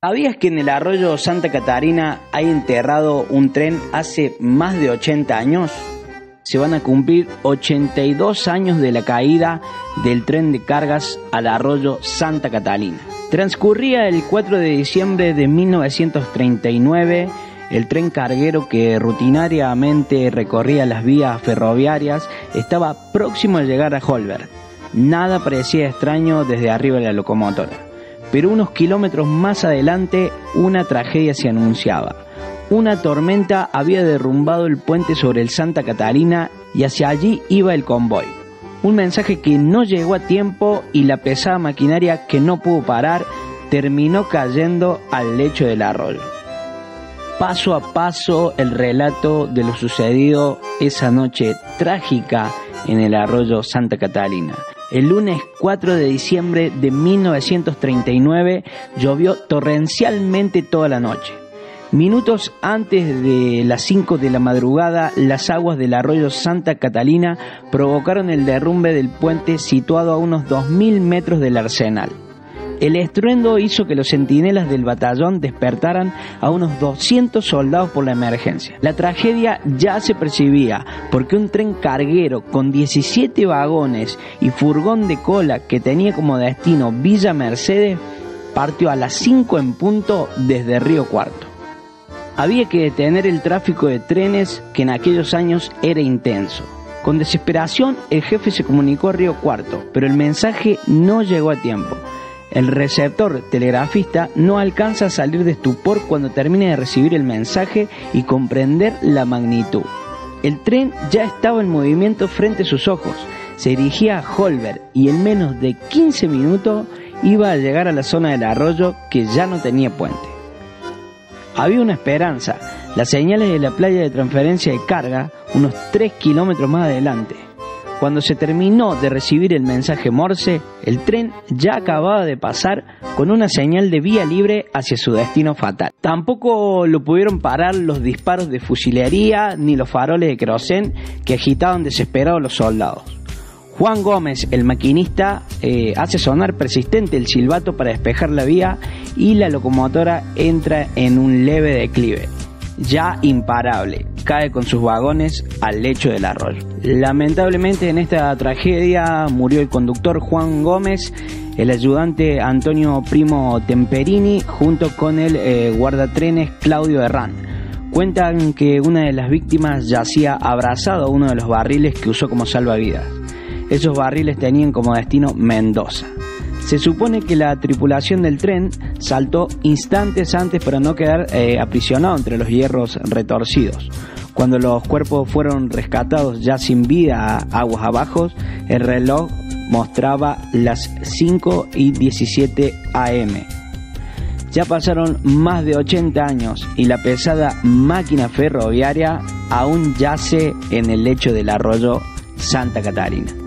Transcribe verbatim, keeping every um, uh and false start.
¿Sabías que en el arroyo Santa Catarina hay enterrado un tren hace más de ochenta años? Se van a cumplir ochenta y dos años de la caída del tren de cargas al arroyo Santa Catalina. Transcurría el cuatro de diciembre de mil novecientos treinta y nueve. El tren carguero que rutinariamente recorría las vías ferroviarias estaba próximo a llegar a Holberg. Nada parecía extraño desde arriba de la locomotora. Pero unos kilómetros más adelante, una tragedia se anunciaba. Una tormenta había derrumbado el puente sobre el Santa Catarina y hacia allí iba el convoy. Un mensaje que no llegó a tiempo y la pesada maquinaria que no pudo parar terminó cayendo al lecho del arroyo. Paso a paso el relato de lo sucedido esa noche trágica en el arroyo Santa Catalina. El lunes cuatro de diciembre de mil novecientos treinta y nueve llovió torrencialmente toda la noche. Minutos antes de las cinco de la madrugada, las aguas del arroyo Santa Catalina provocaron el derrumbe del puente situado a unos dos mil metros del arsenal. El estruendo hizo que los centinelas del batallón despertaran a unos doscientos soldados por la emergencia. La tragedia ya se percibía porque un tren carguero con diecisiete vagones y furgón de cola que tenía como destino Villa Mercedes partió a las cinco en punto desde Río Cuarto. Había que detener el tráfico de trenes que en aquellos años era intenso. Con desesperación el jefe se comunicó a Río Cuarto, pero el mensaje no llegó a tiempo. El receptor telegrafista no alcanza a salir de estupor cuando termina de recibir el mensaje y comprender la magnitud. El tren ya estaba en movimiento frente a sus ojos, se dirigía a Holberg y en menos de quince minutos iba a llegar a la zona del arroyo que ya no tenía puente. Había una esperanza, las señales de la playa de transferencia de carga, unos tres kilómetros más adelante. Cuando se terminó de recibir el mensaje Morse, el tren ya acababa de pasar con una señal de vía libre hacia su destino fatal. Tampoco lo pudieron parar los disparos de fusilería ni los faroles de querosén que agitaban desesperados los soldados. Juan Gómez, el maquinista, eh, hace sonar persistente el silbato para despejar la vía y la locomotora entra en un leve declive. Ya imparable, cae con sus vagones al lecho del arroyo. Lamentablemente en esta tragedia murió el conductor Juan Gómez, el ayudante Antonio Primo Temperini, junto con el eh, guardatrenes Claudio Herrán. Cuentan que una de las víctimas yacía abrazado a uno de los barriles que usó como salvavidas. Esos barriles tenían como destino Mendoza. Se supone que la tripulación del tren saltó instantes antes para no quedar eh, aprisionado entre los hierros retorcidos. Cuando los cuerpos fueron rescatados ya sin vida aguas abajo, el reloj mostraba las cinco y diecisiete a eme. Ya pasaron más de ochenta años y la pesada máquina ferroviaria aún yace en el lecho del arroyo Santa Catarina.